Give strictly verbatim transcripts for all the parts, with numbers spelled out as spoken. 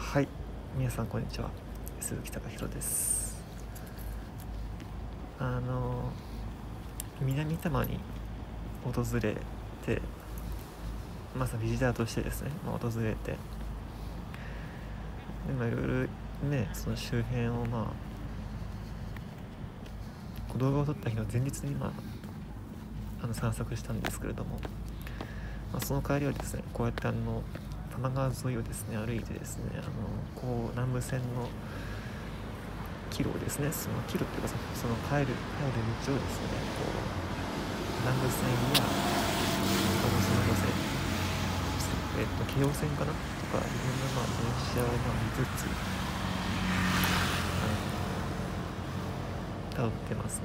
はい、皆さんこんにちは。鈴木貴弘です。あの南多摩に訪れて、まずビジターとしてですね、まあ、訪れて、でまあいろいろね、その周辺をまあ動画を撮った日の前日にまああの散策したんですけれども、まあ、その帰りはですね、こうやってあの多摩川沿いをですね歩いてですね、あのこう南武線の帰路をですね、その帰路っていうかその帰る帰る道をですね、こう南武線やあのその路線、えっと京葉線かなとかいろんなまあ電車をまあ見つつあの辿ってますね。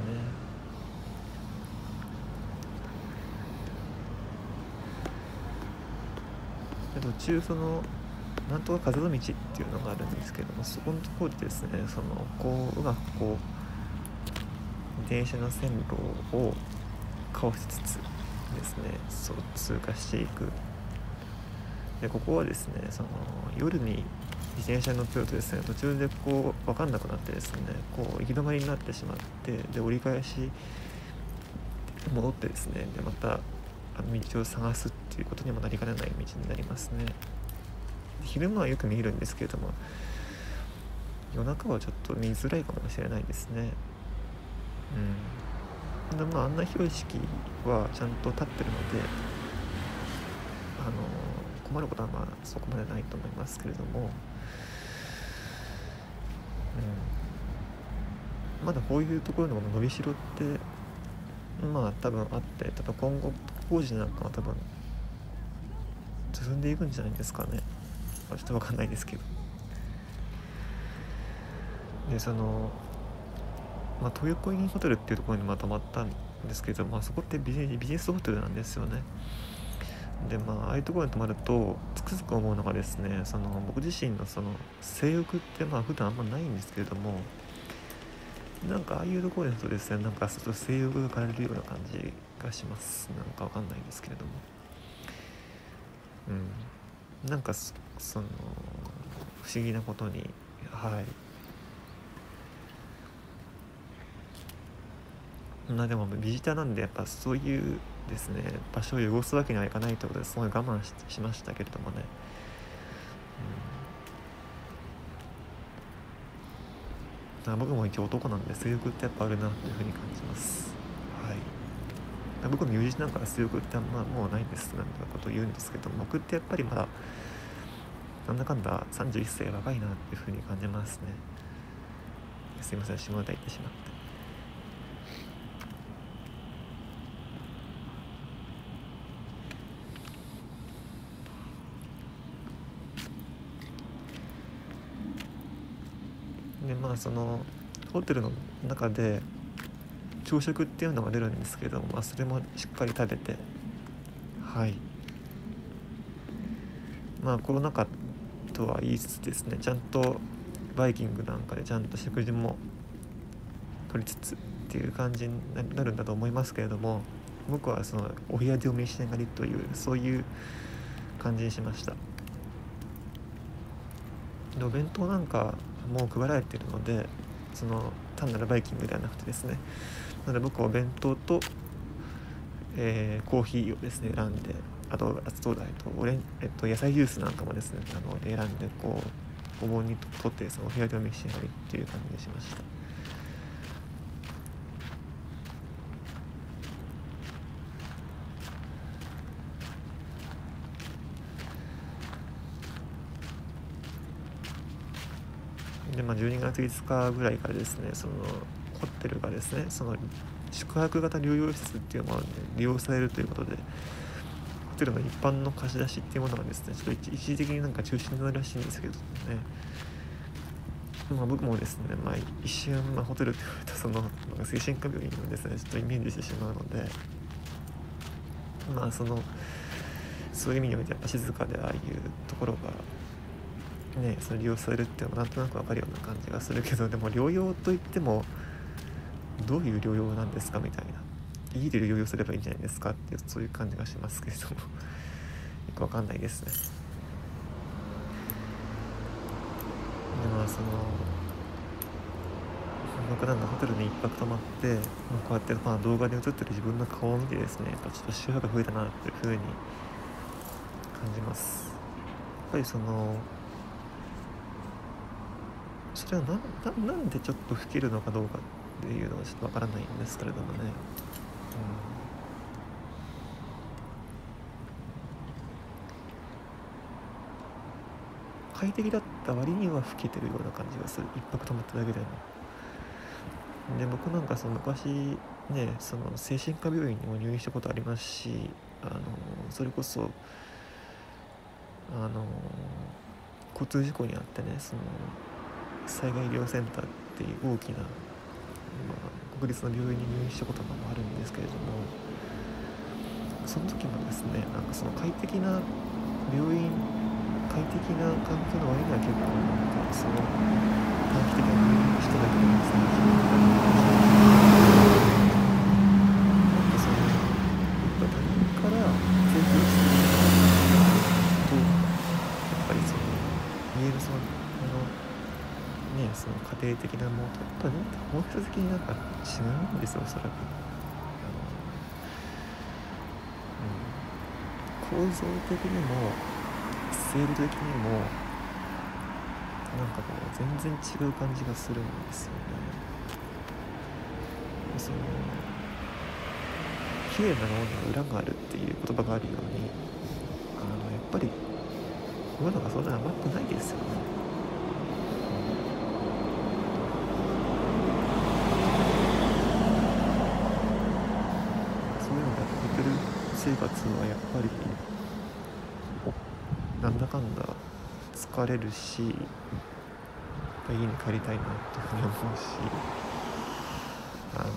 で途中そのなんとか風の道っていうのがあるんですけども、そこのところでですね、そのこううまくこう電車の線路をかわしつつですね、そう通過していく。でここはですね、その夜に自転車に乗ってるとですね、途中でこう分かんなくなってですね、こう行き止まりになってしまって、で折り返し戻ってですね、でまたあの道を探すっていうことにもなりかねない道になりますね。昼間はよく見えるんですけれども、夜中はちょっと見づらいかもしれないですね。うん。でまあ案内標識はちゃんと立ってるので、あの困ることはまあそこまでないと思いますけれども、うん、まだこういうところの伸びしろってまあ多分あって、多分今後工事なんかは多分進んでいくんじゃないですかね。ちょっと分かんないですけど。でそのまあ東横インホテルっていうところにまとまったんですけど、まあそこってビジビジネスホテルなんですよね。でまあああいうところに泊まるとつくづく思うのがですね、その僕自身のその性欲ってまあ普段あんまないんですけれども、なんかああいうところにするとですね、なんかちょっと性欲が枯れるような感じがします。なんかわかんないですけれども、うん、なんか そ, その不思議なことに、はいまあでもビジターなんでやっぱそういうですね場所を汚すわけにはいかないということですごい我慢 し, しましたけれどもね、うん、僕も一応男なんで性欲ってやっぱあるなというふうに感じます。はい。僕の友人なんかは性欲ってあんまもうないですなんてことを言うんですけど、僕ってやっぱりまだなんだかんださんじゅういっさい若いなっていうふうに感じますね。すいません、下ネタ言ってしまって。でまあそのホテルの中で朝食っていうのが出るんですけど、まあ、それもしっかり食べて、はいまあコロナ禍とは言いつつですね、ちゃんとバイキングなんかでちゃんと食事も取りつつっていう感じになるんだと思いますけれども、僕はそのお部屋でお召し上がりというそういう感じにしました。でお弁当なんかもう配られているので、その単なるバイキングではなくてですね、なので僕はお弁当と、えー、コーヒーをですね選んで、あとあと,、えっとオレンえっと、野菜ジュースなんかもですねあの選んでこうお盆にとってそのお部屋でお召し上がりっていう感じにしました。でまあじゅうにがついつかぐらいからですね、そのホテルがですねその宿泊型療養施設っていうもので利用されるということで、ホテルの一般の貸し出しっていうものがですねちょっと一時的になんか中止になるらしいんですけどね。まあ、僕もですね、まあ、一瞬、まあ、ホテルって言われたその、まあ、精神科病院をですねちょっとイメージしてしまうので、まあそのそういう意味においてやっぱ静かでああいうところがねその利用されるっていうのもなんとなく分かるような感じがするけど、でも療養といってもどういう療養なんですかみたいな、家で療養すればいいんじゃないですかっていうそういう感じがしますけれどもよく分かんないですね。 でまあその僕なんかホテルに一泊泊まって、まあ、こうやってまあ動画で映ってる自分の顔を見てですね、やっぱちょっと周波が増えたなっていう風に感じます。やっぱりそのそれはな な, なんでちょっと老けるのかどうかっていうのはちょっとわからないんですけれどもね、うん、快適だった割には老けてるような感じがする。一泊泊まっただけでも。で僕なんかその昔ね、その精神科病院にも入院したことありますし、あのそれこそあの交通事故にあってね、その災害医療センターっていう大きな、まあ、国立の病院に入院したこともあるんですけれども、その時もですね、なんかその快適な病院、快適な環境の割には結構なんかその短期的な入院しただけでですね、なんかその他人から提供していると、やっぱりその家のそのあのね、その家庭的なものとね、本質的になんか違うんですよ、おそらく。構造的にも制度的にもなんかこう全然違う感じがするんですよね。その綺麗なものには裏があるっていう言葉があるように、あのやっぱり物がそんなに甘くないですよね。そういうのをやってる生活はやっぱりなんだかんだ疲れるし、家に帰りたいなっていうふうに思うし、あの、うん、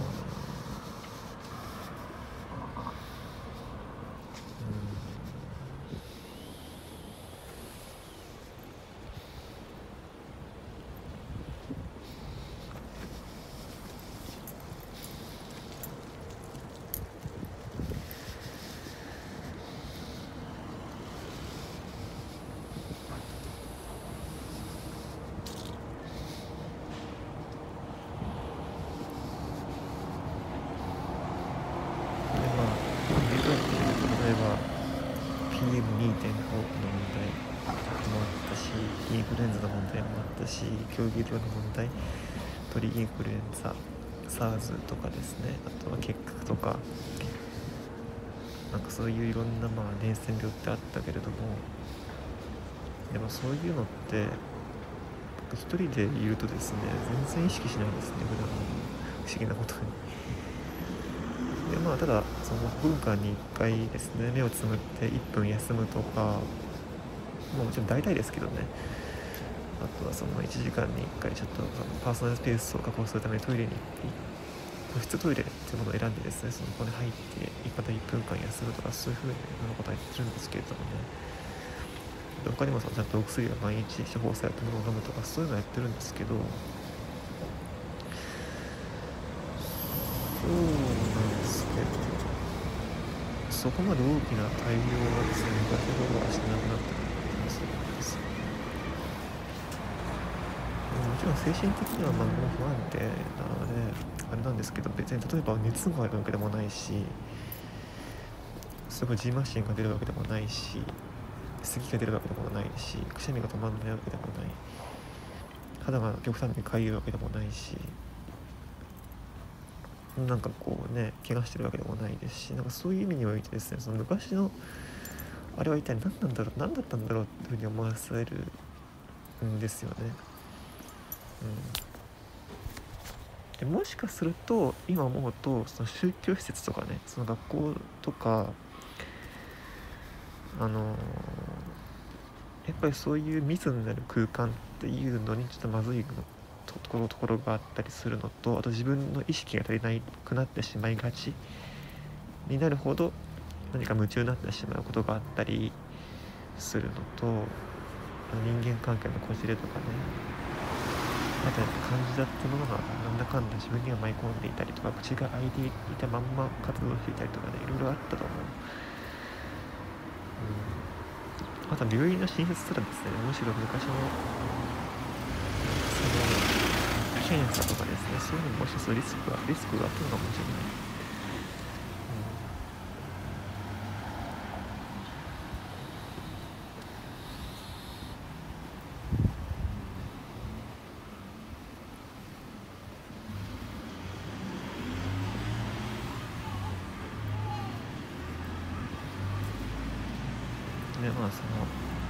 例えば ピーエムにてんご の問題もあったし、インフルエンザの問題もあったし、競技病の問題、鳥インフルエンザ、SARS とかですね、あとは結核とか、なんかそういういろんなまあ伝染病ってあったけれども、でもそういうのって僕一人でいるとですね、全然意識しないんですね、普段。不思議なことに。でまあただそのごふんかんにいっかいですね、目をつむっていっぷん休むとか、まあ、もちろん大体ですけどね、あとはそのいちじかんにいっかいちょっとそのパーソナルスペースを確保するためにトイレに行って個室トイレっていうものを選んでですね、そのここに入ってまたいっぷんかん休むとか、そういう風なことは言ってるんですけれどもね。他にもそのちゃんとお薬を毎日処方されたものを飲むとか、そういうのをやってるんですけど、そうなんですけど、そこまで大きな対応はですね、昔ほどはしてなくなってくる気がするんですよ。もちろん精神的にはまあもう不安定なのであれなんですけど、別に例えば熱があるわけでもないし、すごいジンマシンが出るわけでもないし、咳が出るわけでもないし、くしゃみが止まらないわけでもない、肌が極端にかゆいわけでもないし、なんかこうね、怪我してるわけでもないですし、なんかそういう意味においてですね、その昔のあれは一体何なんだろう、何だったんだろうっていうふうに思わせるんですよね。うん、でもしかすると今思うと、その宗教施設とかね、その学校とか、あのー、やっぱりそういう密になる空間っていうのにちょっとまずいところところがあったりするのと、あと自分の意識が足りなくなってしまいがちになるほど何か夢中になってしまうことがあったりするのと、人間関係のこじれとかね、あと感じだってものがなんだかんだ自分には舞い込んでいたりとか、口が開いていたまんま活動していたりとかね、いろいろあったと思う。うん、あと病院の新設すらですね、むしろ昔の検査とかですね、そういうのももしかするとリスクがリスクがあったのかもしれない。うん、でまあその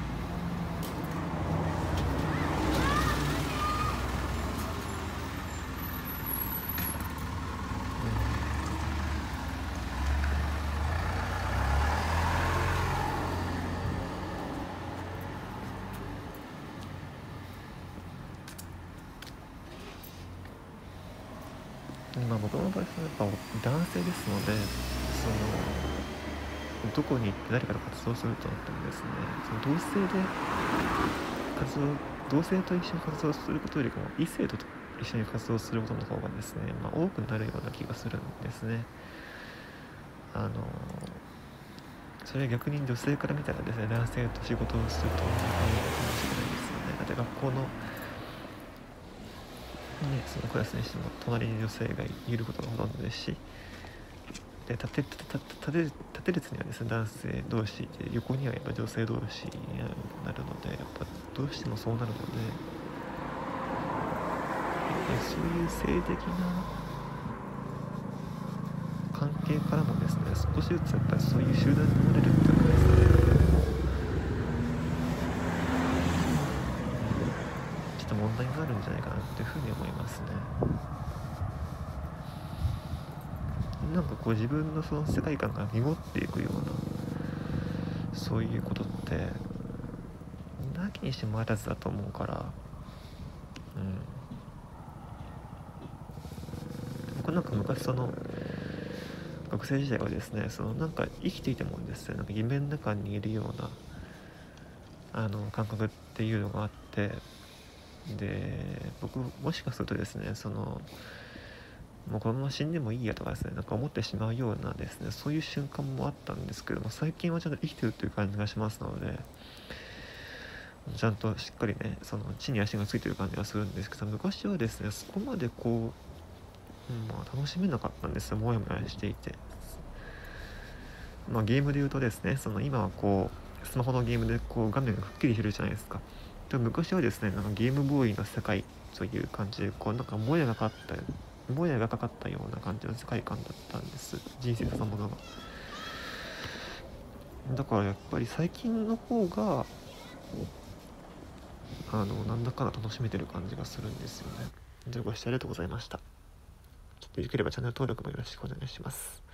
まあ、僕の場合はやっぱ男性ですので、そのどこに行って誰かと活動するとなってもですね、その同性で活動同性と一緒に活動することよりも異性と一緒に活動することの方がですね、まあ、多くなるような気がするんですね。あのそれは逆に女性から見たらですね、男性と仕事をすると思うかもしれないですよね。だって学校のね、そのクラスにしても隣に女性がいることがほとんどですし、で縦縦縦列にはですね、男性同士で、横にはやっぱ女性同士になるので、やっぱどうしてもそうなるので、そういう性的な関係からもですね、少しずつやっぱりそういう集団に生まれるっていうかですね、ちょっと問題があるんじゃないかなっていうふうに思いますね。なんかこう自分のその世界観が濁っていくような、そういうことってなきにしてもあらずだと思うから、うん、僕なんか昔その学生時代はですね、そのなんか生きていてもですね、なんか夢の中にいるようなあの感覚っていうのがあって、で僕もしかするとですね、そのもうこのまま死んでもいいやとかですね、なんか思ってしまうようなですね、そういう瞬間もあったんですけども、最近はちゃんと生きてるという感じがしますので、ちゃんとしっかりね、その地に足がついてる感じがするんですけど、昔はですね、そこまでこう、うん、まあ、楽しめなかったんですよ、もやもやしていて。まあ、ゲームで言うとですね、その今はこうスマホのゲームでこう画面がくっきりしてるじゃないですか。でも昔はですね、なんかゲームボーイの世界という感じで、こうなんかもやがかったもやがかかったような感じの世界観だったんです、人生そのものが。だからやっぱり最近の方があのなんだかんだ楽しめてる感じがするんですよね。でご視聴ありがとうございました。ちょっとよければチャンネル登録もよろしくお願いします。